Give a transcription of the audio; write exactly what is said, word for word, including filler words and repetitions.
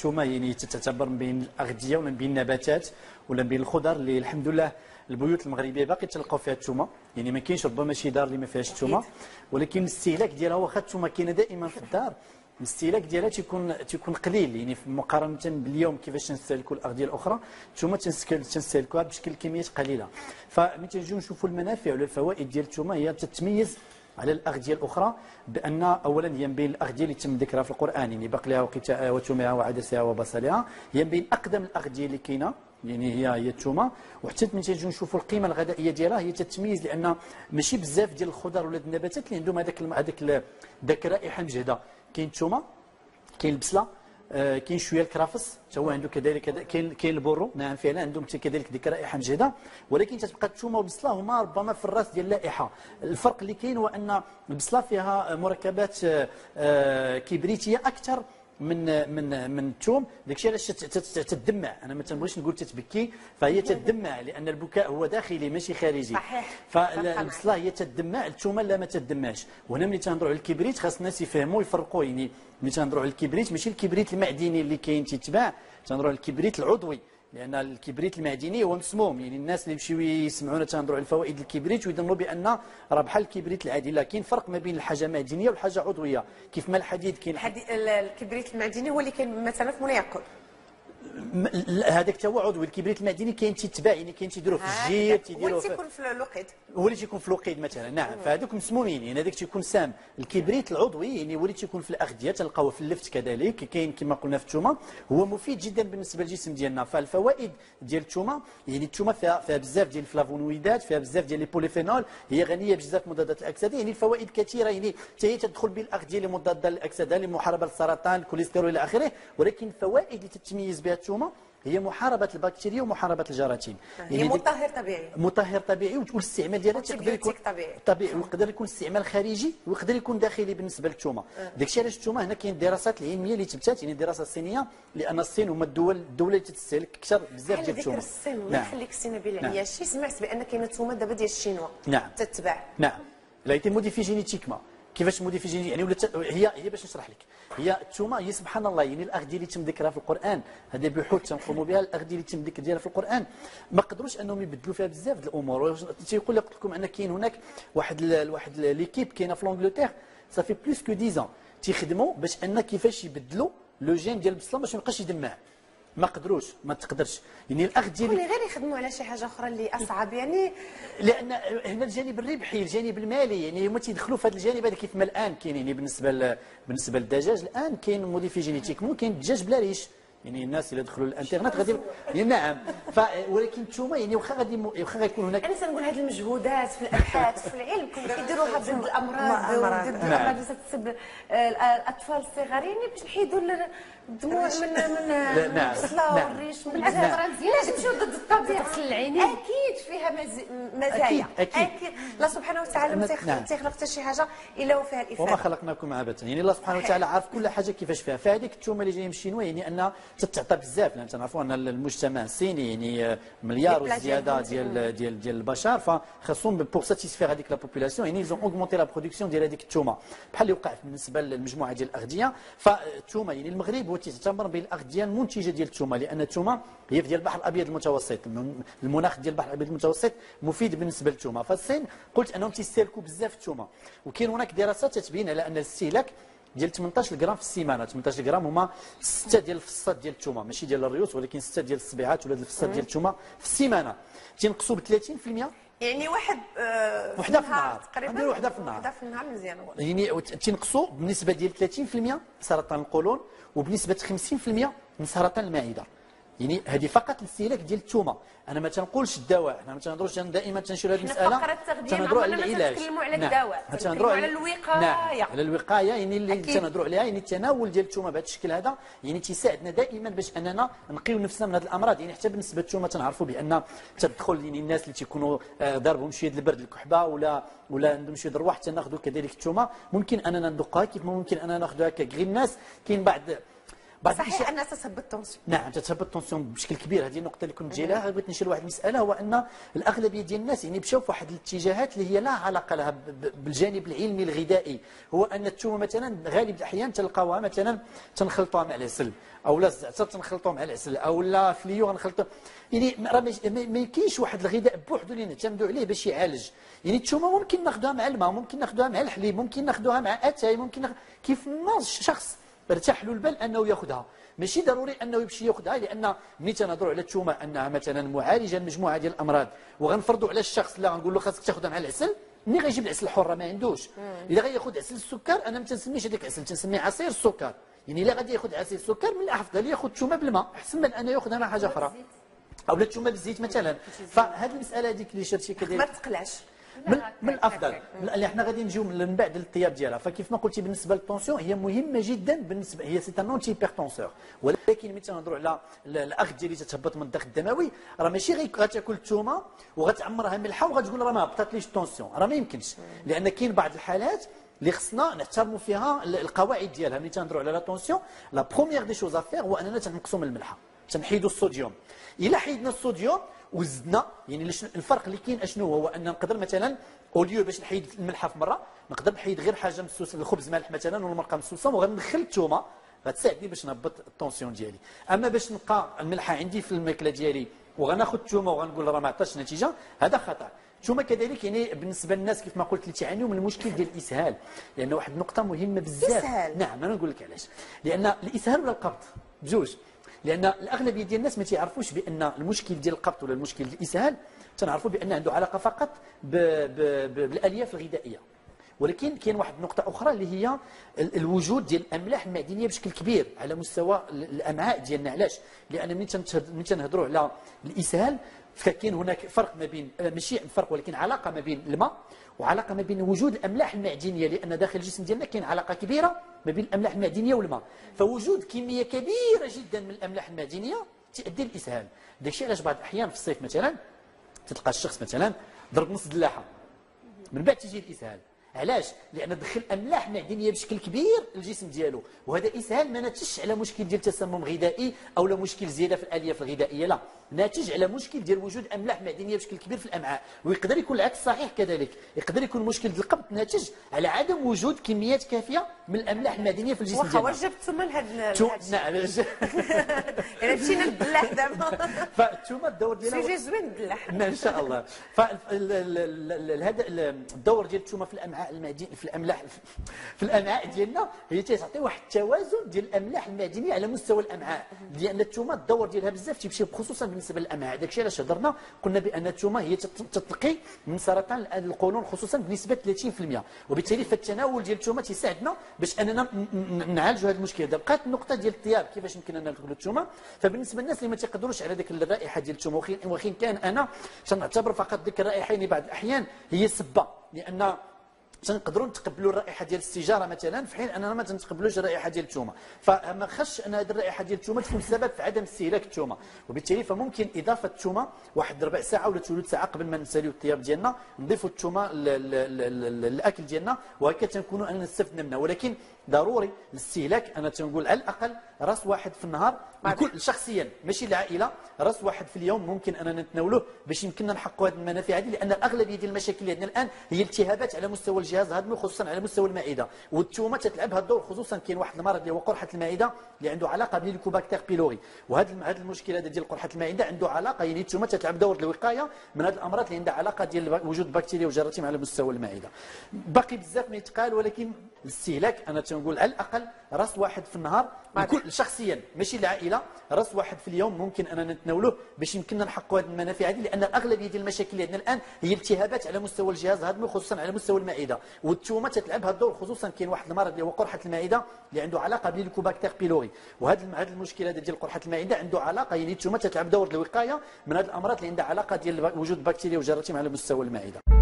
الثومه يعني تعتبر من بين الاغذيه ولا من بين النباتات ولا من بين الخضر اللي الحمد لله البيوت المغربيه باقي تلقاو فيها الثومه، يعني ما كاينش ربما شي دار اللي ما فيهاش الثومه، ولكن الاستهلاك ديالها واخا الثومه كاينه دائما في الدار، الاستهلاك ديالها تيكون تيكون قليل، يعني مقارنه باليوم كيفاش تنستهلكوا الاغذيه الاخرى الثومه تنستهلكوها بشكل كميات قليله. فملي تنجيو نشوفوا المنافع ولا الفوائد ديال الثومه هي تتميز على الاغذيه الاخرى بان اولا هي من بين الاغذيه اللي تم ذكرها في القران، يعني بقلها وقتاءها وثومها وعدسها وبصلها، هي من بين اقدم الاغذيه اللي كاينه، يعني هي هي الثومه. وحتى ملي تجيو نشوفوا القيمه الغذائيه ديالها هي تتميز، لان ماشي بزاف ديال الخضر ولا النباتات اللي عندهم هذاك هذاك ذاك الرائحه مجهده. كاين الثومه، كاين البصله، آه كاين شويه الكرافس حتى هو عنده كذلك، كاين كاين البورو، نعم فعلا عندهم كذلك ديك الرائحه مجهده، ولكن تتبقى الثومه والبصله هما ربما في الراس ديال اللائحه. الفرق اللي كاين هو ان البصله فيها مركبات آه كبريتيه اكثر من من من الثوم، داكشي علاش تتدمع. انا ما تنبغيش نقول تتبكي، فهي تتدمع لان البكاء هو داخلي ماشي خارجي. صحيح. فالبصله هي تتدمع، الثومه لا ما تتدمعش. وهنا ملي تنهضروا على الكبريت خاص الناس يفهموا يفرقوا، يعني ملي تنهضروا على الكبريت ماشي الكبريت المعدني اللي كاين تيتباع، تنهضروا على الكبريت العضوي، لان الكبريت المعدني هو مسموم. يعني الناس اللي يمشيو يسمعونا تنهضروا على الفوائد الكبريت ويظنوا بان راه بحال الكبريت العادي، لكن فرق ما بين الحاجه معدنيه والحاجه عضويه. كيف ما الحديد كاين الكبريت المعدني هو اللي كاين مثلا في مناقل، هذاك حتى هو عضوي. الكبريت المعدني كاين تيتباع، يعني كاين تيديروه في الجير، تيديروه في تيكون في الوقيد، هو اللي تيكون في الوقيد مثلا. نعم، فهذوك مسمومين، يعني هذاك تيكون سام. الكبريت العضوي يعني هو اللي تيكون في الاغذيه، تلقاوه في اللفت كذلك، كاين كما قلنا في الثومه، هو مفيد جدا بالنسبه للجسم ديالنا. فالفوائد ديال الثومه، يعني الثومه فيها فيها بزاف ديال الفلافونويدات، فيها بزاف ديال لي بوليفينول، هي غنيه بزاف مضادات الاكسده، يعني الفوائد كثيره، يعني حتى هي تدخل بالاغذيه اللي مضاده للاكسده لمحاربه السرطان الكوليسترول الى اخره. ولكن الفوائد اللي تتميز بها الثومه هي محاربه البكتيريا ومحاربه الجراثيم. هي يعني مطهر طبيعي، مطهر طبيعي، والاستعمال ديالها تقدر يكون طبيعي طبيعي، ويقدر يكون استعمال خارجي ويقدر يكون داخلي بالنسبه للثومه. داكشي علاش الثومه هنا كاين الدراسات العلميه اللي تبتات، يعني الدراسه الصينيه، لان الصين هما الدول الدوله اللي تستهلك اكثر بزاف ديال الثومه. ذكر الصين الله يخليك سي نبيل عياشي، سمعت بان كاينه الثومه دابا ديال الشينوا نعم تتباع. نعم، لا يتم موديفي جينيتيكما. كيفاش موديفي جيني يعني ولا هي هي باش نشرح لك، هي الثومه هي سبحان الله، يعني الاغذيه اللي تم ذكرها في القران، هذه بحوث تنقوموا بها، الاغذيه اللي تم ذكر ديالها في القران ما قدروش انهم يبدلوا فيها بزاف د الامور. تيقول لك قلت لكم ان كاين هناك واحد واحد ليكيب كاينه في لونجلتير صافي بلوس كو عشرة عام تيخدموا باش ان كيفاش يبدلوا لو جين ديال البصله باش ما يبقاش يدمع. ما قدروش، ما تقدرش، يعني الاغذيه اللي غير يخدموا على شي حاجه اخرى اللي اصعب، يعني لان هنا الجانب الربحي، الجانب المالي، يعني هما تيدخلوا في هذا الجانب هذا. كيف ما الان كاين يعني بالنسبه ل... بالنسبه للدجاج الان كاين موديفي جينيتيك، ممكن الدجاج بلا ريش، يعني الناس اللي دخلوا الانترنت غادي يعني نعم. ف ولكن الثومه يعني واخا غادي واخا غيكون هناك، انا تنقول هذه المجهودات في الابحاث في العلم كيديروها ضد الامراض ضد الامراض اللي تسبب الاطفال الصغار، يعني باش نحيدوا الدموع من من البصله والريش من الزهره مزيان، تمشيو ضد الطبيعه. غسل العينين اكيد فيها مزايا، اكيد الله سبحانه وتعالى ما تيخلق حتى شي حاجه الا وفيها الافاده، وما خلقناكم عبثا، يعني الله سبحانه وتعالى عارف كل حاجه كيفاش فيها. فهذيك الثومه اللي جايه من الشينوا يعني انها تتعطى بزاف، لان تنعرفوا ان المجتمع الصيني يعني مليار وزياده ديال ديال ديال البشر، فخاصهم بور ساتيسفير هذيك لا بوبولاسيون، يعني يزون اوغمونتي لا برودكسيون ديال هذيك الثومه، بحال اللي وقع بالنسبه للمجموعه ديال الاغذيه. فالثومه يعني المغرب هو تعتبر بين الاغذيه المنتجه ديال الثومه، لان الثومه هي في ديال البحر الابيض المتوسط، المناخ ديال البحر الابيض المتوسط مفيد بالنسبه للثومه. فالصين قلت انهم تيستهلكوا بزاف الثومه، وكاين هناك دراسات تتبين على ان الاستهلاك ديال ثمنطاش غرام في السيمانه، ثمنطاش غرام هما ستة ديال الفصات ديال الثومه، ماشي ديال الريوس ولكن ستة ديال الصبيعات ولا الفصات ديال الثومه في السيمانه، تينقصوا ب ثلاثين بالمئة، يعني واحد آه وحده في النهار تقريبا، وحده في النهار وحده في النهار مزيان، يعني تينقصوا بنسبه ديال ثلاثين بالمئة سرطان القولون وبنسبه خمسين بالمئة من سرطان المعده. يعني هذه فقط الاستهلاك ديال الثومه. انا ما تنقولش الدواء، حنا ما تنهضروش دائما تنشيروا هذه المساله، تنهضروا على العلاج، تنتكلموا على الدواء، تنهضروا على الوقايه. نعم، على الوقايه، يعني اللي تنهضروا عليها، يعني التناول ديال الثومه بهذا الشكل هذا يعني تيساعدنا دائما باش اننا نقيو نفسنا من هذه الامراض. يعني حتى بالنسبه للثومه تنعرفوا بان تدخل يعني الناس اللي تيكونوا ضاربهم شويه البرد الكحبه ولا ولا عندهم شويه الرواح تناخذوا كذلك الثومه، ممكن اننا ندقها كيف ما ممكن اننا ناخذوها كغير الناس. كاين بعض صحيح انها تثبت التونسيون. نعم تثبت التونسيون بشكل كبير. هذه النقطه اللي كنت جاي لها. بغيت نشير لواحد المساله، هو ان الاغلبيه ديال الناس يعني مشاو في واحد الاتجاهات اللي هي لا علاقه لها بالجانب العلمي الغذائي. هو ان الثومه مثلا غالب الاحيان تلقاوها مثلا تنخلطوها مع العسل، او لا الزعتر تنخلطوه مع العسل، او لا فليو غنخلطو. يعني راه ما كاينش واحد الغذاء بوحدو اللي نعتمدوا عليه باش يعالج. يعني الثومه ممكن ناخذوها مع الماء، ممكن ناخذوها مع الحليب، ممكن ناخذوها مع اتاي، ممكن نخ... كيف ما شخص ارتاح له البال انه ياخذها. ماشي ضروري انه يمشي ياخذها، لان ملي تنهضروا على الثومه انها مثلا معالجه لمجموعه ديال الامراض، وغنفرضوا على الشخص لا غنقول له خاصك تاخذها مع العسل، ملي غيجيب العسل الحر ما عندوش. اذا غياخذ عسل السكر انا ما تنسميش هذاك العسل، تنسميه عصير السكر. يعني الا غادي ياخذ عصير السكر من الافضل ياخذ الثومه بالماء احسن من انه ياخذها مع حاجه اخرى، او لا الثومه بالزيت مثلا. فهذه المساله هذيك اللي شرتي كذلك ما تقلعش من, من الافضل. اللي احنا غادي نجيو من بعد للطياب ديالها. فكيف ما قلتي بالنسبه للطونسيون هي مهمه جدا، بالنسبه هي سي ان اونتي هيبرتونسور، ولكن ملي تنهضروا على الاخذ ديالي تتهبط من الضغط الدموي، راه ماشي غير غتاكل الثومه وغتعمرها ملحه وغتقول راه ما هبطاتليش الطونسيون، راه ما يمكنش. لان كاين بعض الحالات اللي خصنا نحترموا فيها القواعد ديالها. ملي تنهضروا على لا طونسيون لا بروميير دي شوز افير هو اننا تنقصوا من الملحه، تنحيدوا الصوديوم. الا حيدنا الصوديوم وزدنا، يعني الفرق اللي كاين اشنو هو ان نقدر مثلا اوليو باش نحيد الملحه في مره نقدر نحيد غير حاجه مسوسه، الخبز مالح مثلا ولا المرقه مسوسه، وغندخل الثومه غتساعدني باش نهبط الطونسيون ديالي. اما باش نبقى الملحه عندي في الماكله ديالي وغناخذ الثومه وغنقول راه ما عطاش نتيجه، هذا خطا. ثم كذلك يعني بالنسبه للناس كيف ما قلت اللي تعانيوا من المشكل ديال الاسهال، لان واحد النقطه مهمه بزاف. الاسهال نعم انا نقول لك علاش. لان الاسهال ولا القبض بجوج، لان الاغلبيه ديال الناس ما تيعرفوش بان المشكل ديال القبض ولا المشكل ديال الاسهال تنعرفوا بان عنده علاقه فقط ب ب ب بالالياف الغذائيه. ولكن كاين واحد النقطه اخرى اللي هي الوجود ديال الاملاح المعدنيه بشكل كبير على مستوى الامعاء ديالنا. علاش؟ لان ملي تنهضروا على الاسهال فكاين هناك فرق ما بين، ماشي فرق ولكن علاقه ما بين الماء وعلاقه ما بين وجود الاملاح المعدنيه، لان داخل الجسم ديالنا كاين علاقه كبيره ما بين الاملاح المعدنيه والماء. فوجود كميه كبيره جدا من الاملاح المعدنيه تؤدي للاسهال. داكشي علاش بعض الاحيان في الصيف مثلا تلقى الشخص مثلا ضرب نص دلاحه من بعد تيجي الاسهال. علاش؟ لان دخل املاح معدنيه بشكل كبير للجسم ديالو، وهذا اسهال ما ناتجش على مشكل ديال تسمم غذائي او لا مشكل زياده في الالياف الغذائيه، لا، ناتج على مشكل ديال وجود املاح معدنيه بشكل كبير في الامعاء. ويقدر يكون العكس صحيح كذلك، يقدر يكون مشكل ديال القبض ناتج على عدم وجود كميات كافيه من الاملاح المعدنيه في الجسم ديالنا. واخا جبتوا من هذا نعم الا مشينا للدلاح دابا فالثومه الدور ديالها سيجي زوين الدلاح ان شاء الله. فهذا الدور ديال الثومه في الامعاء المعدنيه في الاملاح في الامعاء ديالنا هي تعطي واحد التوازن ديال الاملاح المعدنيه على مستوى الامعاء، لان الثومه الدور ديالها بزاف تيمشي خصوصا بالنسبه للامعاء. داكشي علاش هضرنا قلنا بان الثومه هي تتقي من سرطان القولون خصوصا بنسبه ثلاثين بالمئة، وبالتالي فالتناول ديال الثومه تيساعدنا باش اننا نعالجوا هذا المشكل هذا. بقات النقطه ديال الطياب كيفاش يمكن ان ندخلوا الثومه. فبالنسبه للناس اللي ما تيقدروش على ديك الرائحه ديال الثومه، وخين كان انا تنعتبر فقط ديك الرائحه يعني بعض الاحيان هي سبه، لان تنقدروا نتقبلوا الرائحه ديال السيجاره مثلا في حين اننا ما تنتقبلوش الرائحه ديال الثومه. فما خصش ان هذه الرائحه ديال الثومه تكون سبب في عدم استهلاك الثومه، وبالتالي فممكن اضافه الثومه واحد ربع ساعه ولا ثلث ساعه قبل ما نساليو الطياب ديالنا نضيفوا الثومه للاكل ديالنا، وهكذا تنكونوا ان نستفدنا منها. ولكن ضروري الاستهلاك، انا تنقول على الاقل راس واحد في النهار لكل شخصيا ماشي العائله، راس واحد في اليوم ممكن اننا نتناولوه باش يمكننا نحققوا هذه المنافع هذه. لان الاغلبيه ديال المشاكل اللي عندنا الان هي التهابات على مستوى الجهاز الهضمي خصوصا على مستوى المعده، والثومه تتلعب هذا الدور. خصوصا كاين واحد المرض اللي هو قرحه المعده اللي عنده علاقه بالهيليكوباكتير بيلوري، وهذا هذا المشكل هذا ديال قرحه المعده عنده علاقه، يعني الثومه تتلعب دور الوقايه من هذه الامراض اللي عندها علاقه ديال وجود بكتيريا وجراثيم على مستوى المعده. باقي بزاف ما يتقال، ولكن الاستهلاك انا تنقول على الاقل راس واحد في النهار لكل شخصيا ماشي العائله، راس واحد في اليوم ممكن اننا نتناولوه باش يمكننا نحققوا هذه المنافع هذه. لان الاغلبيه ديال المشاكل اللي عندنا الان هي التهابات على مستوى الجهاز الهضمي خصوصا على مستوى المعده، والثومه تتلعب هذا الدور. خصوصا كاين واحد المرض اللي هو قرحه المعده اللي عنده علاقه بالهيليكوباكتير بيلوري، وهذا هذا المشكل هذا ديال قرحه المعده عنده علاقه، يعني الثومه تتلعب دور الوقايه من هذه الامراض اللي عندها علاقه ديال وجود بكتيريا وجراثيم على مستوى المعده.